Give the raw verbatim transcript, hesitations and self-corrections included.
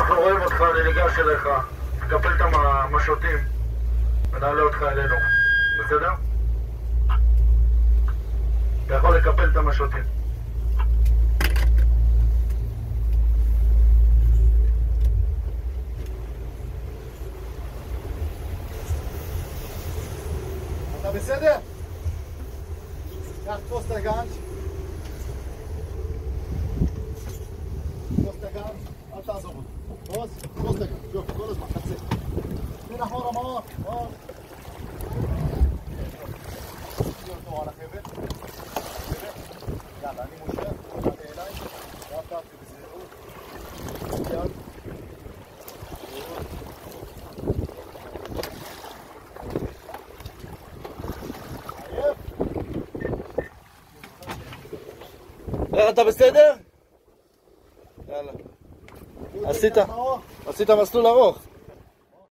אנחנו רואים אותך, אני ניגש אליך, תקפל את המשוטים ונעלה אותך אלינו, בסדר? אתה יכול לקפל את המשוטים. אתה בסדר? קח, תפוס את הגאנץ'. תפוס את הגאנץ', אל תעזוב אותו. תפוס, תפוס את הגאנץ', יופי, כל הזמן, חצי. תן אחורה, מאור, מאור. תשאיר אותו על החבל. יאללה, אני מושך, תעלה אליי. לאט לאט ובזהירות. יאללה. אתה בסדר? יאללה. עשית, עשית מסלול ארוך.